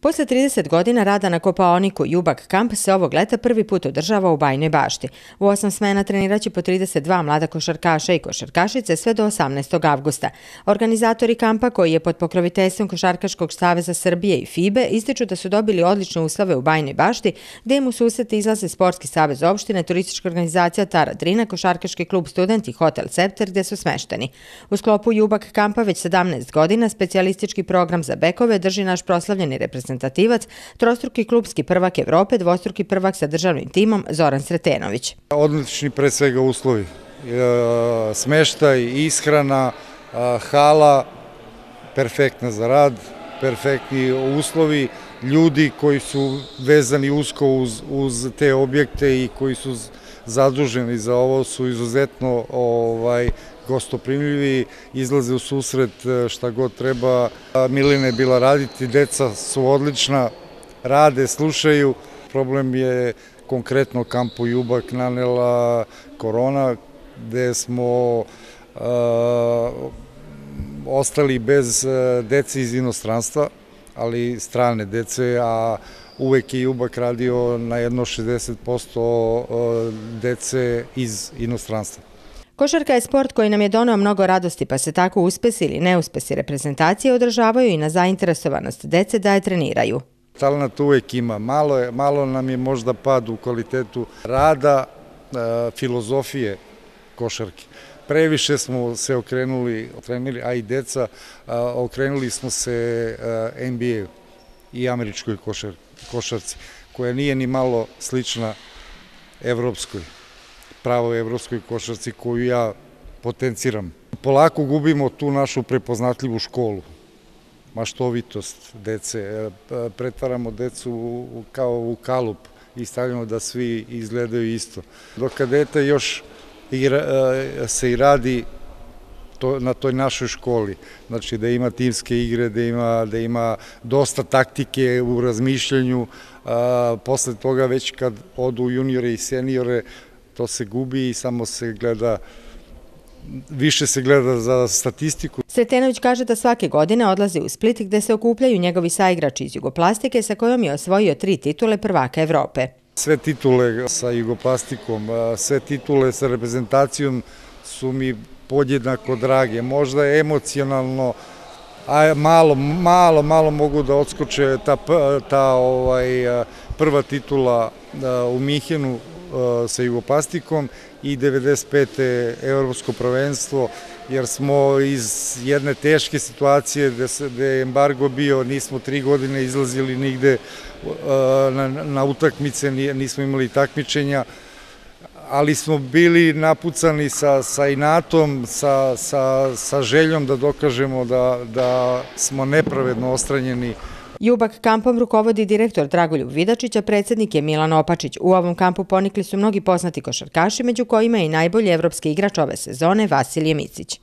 Posle 30 godina rada na kopaoniku Jubak kamp se ovog leta prvi put održava u Bajinoj Bašti. U 8 smena treniraće po 32 mlada košarkaša i košarkašice sve do 18. avgusta. Organizatori kampa, koji je pod pokroviteljstvom Košarkaškog saveza Srbije i FIBE, ističu da su dobili odlične uslove u Bajinoj Bašti, gde im u susret izlaze Sportski savez opštine, turistička organizacija Tara Drina, Košarkaški klub Student i Hotel Cepter, gde su smešteni. U sklopu Jubak kampa već 17 godina specijalistički program za bekove drži naš proslavljeni reprezentativac, trostruki klubski prvak Evrope, dvostruki prvak sa državnim timom Zoran Sretenović. Odlični pre svega uslovi, smeštaj, ishrana, hala, perfektna za rad, perfektni uslovi, ljudi koji su vezani usko uz te objekte i koji su zaduženi za ovo su izuzetno gostoprimljivi, izlaze u susret šta god treba. Milina je bila raditi, deca su odlična, rade, slušaju. Problem je konkretno kampu Jubak nanela korona, gde smo ostali bez dece iz inostranstva, ali strane dece, a uvek je Jubak radio na jedno 60% dece iz inostranstva. Košarka je sport koji nam je doneo mnogo radosti, pa se tako uspesi ili neuspesi reprezentacije održavaju i na zainteresovanost dece da je treniraju. Talent uvek ima, malo nam je možda pad u kvalitetu rada, filozofije košarke. Previše smo se okrenuli, a i deca, okrenuli smo se NBA i američkoj košarci, koja nije ni malo slična evropskoj, pravo evropskoj košarci koju ja potenciram. Polako gubimo tu našu prepoznatljivu školu, maštovitost dece, pretvaramo decu kao u kalup i stavljamo da svi izgledaju isto. Dok dete još se i radi na toj našoj školi, znači da ima timske igre, da ima dosta taktike u razmišljanju, posle toga već kad odu juniore i seniore, to se gubi i samo se gleda, više se gleda za statistiku. Sretenović kaže da svake godine odlazi u Split gde se okupljaju njegovi saigrači iz Jugoplastike sa kojom je osvojio 3 titule prvaka Evrope. Sve titule sa Jugoplastikom, sve titule sa reprezentacijom su mi podjednako drage. Možda je emocionalno, a malo mogu da odskoče ta prva titula u Minhenu sa Jugoplastikom i 95. evropsko prvenstvo, jer smo iz jedne teške situacije gde je embargo bio, nismo 3 godine izlazili nigde na utakmice, nismo imali takmičenja, ali smo bili napucani sa inatom, sa željom da dokažemo da smo nepravedno odstranjeni. Jubak kampom rukovodi direktor Dragoljub Vidačić, a predsednik je Milan Opačić. U ovom kampu ponikli su mnogi poznati košarkaši, među kojima je i najbolji evropski igrač ove sezone Vasilije Micić.